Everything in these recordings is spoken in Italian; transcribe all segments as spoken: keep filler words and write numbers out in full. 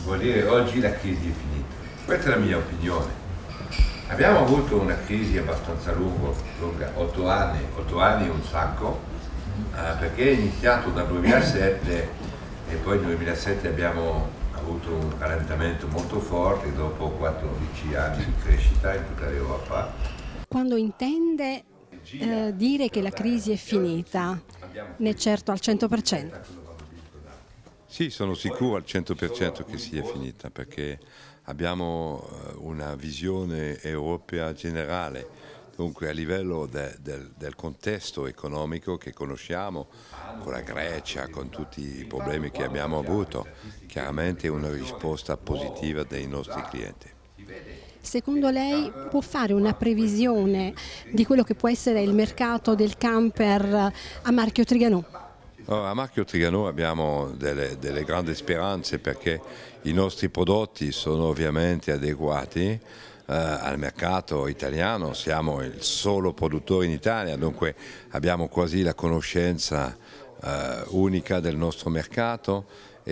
vuol dire oggi la crisi è finita. Questa è la mia opinione. Abbiamo avuto una crisi abbastanza lungo, lunga, otto anni, otto anni un sacco, eh, perché è iniziato dal duemilasette e poi nel duemilasette abbiamo avuto un rallentamento molto forte dopo quattordici anni di crescita in tutta l'Europa. Quando intende eh, dire che la crisi è finita, ne è certo al cento per cento? Sì, sono sicuro al cento per cento che sia finita, perché abbiamo una visione europea generale, dunque a livello de, del, del contesto economico che conosciamo, con la Grecia, con tutti i problemi che abbiamo avuto, chiaramente una risposta positiva dei nostri clienti. Secondo lei può fare una previsione di quello che può essere il mercato del camper a marchio Trigano? Oh, a marchio Trigano abbiamo delle, delle grandi speranze perché i nostri prodotti sono ovviamente adeguati eh, al mercato italiano, siamo il solo produttore in Italia, dunque abbiamo quasi la conoscenza eh, unica del nostro mercato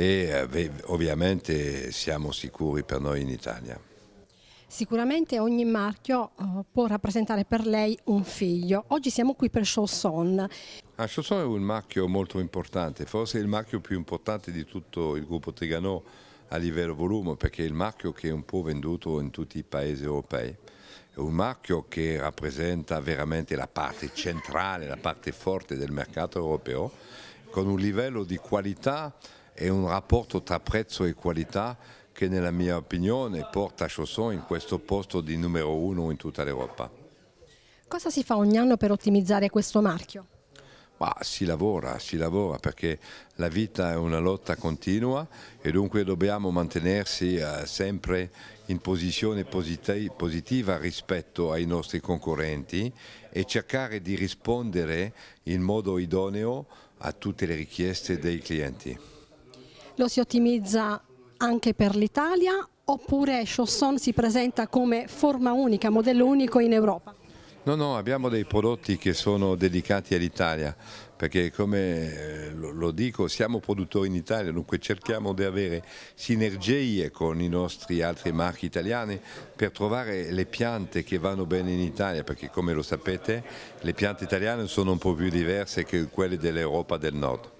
e eh, ovviamente siamo sicuri per noi in Italia. Sicuramente ogni marchio uh, può rappresentare per lei un figlio. Oggi siamo qui per Chausson. Ah, Chausson è un marchio molto importante, forse il marchio più importante di tutto il gruppo Trigano a livello volume, perché è il marchio che è un po' venduto in tutti i paesi europei. È un marchio che rappresenta veramente la parte centrale, la parte forte del mercato europeo, con un livello di qualità e un rapporto tra prezzo e qualità che nella mia opinione porta Chausson in questo posto di numero uno in tutta l'Europa. Cosa si fa ogni anno per ottimizzare questo marchio? Ma si lavora, si lavora perché la vita è una lotta continua e dunque dobbiamo mantenersi eh, sempre in posizione positiva rispetto ai nostri concorrenti e cercare di rispondere in modo idoneo a tutte le richieste dei clienti. Lo si ottimizza anche per l'Italia oppure Chausson si presenta come forma unica, modello unico in Europa? No, no, abbiamo dei prodotti che sono dedicati all'Italia, perché come lo dico siamo produttori in Italia, dunque cerchiamo di avere sinergie con i nostri altri marchi italiani per trovare le piante che vanno bene in Italia, perché come lo sapete le piante italiane sono un po' più diverse che quelle dell'Europa del Nord.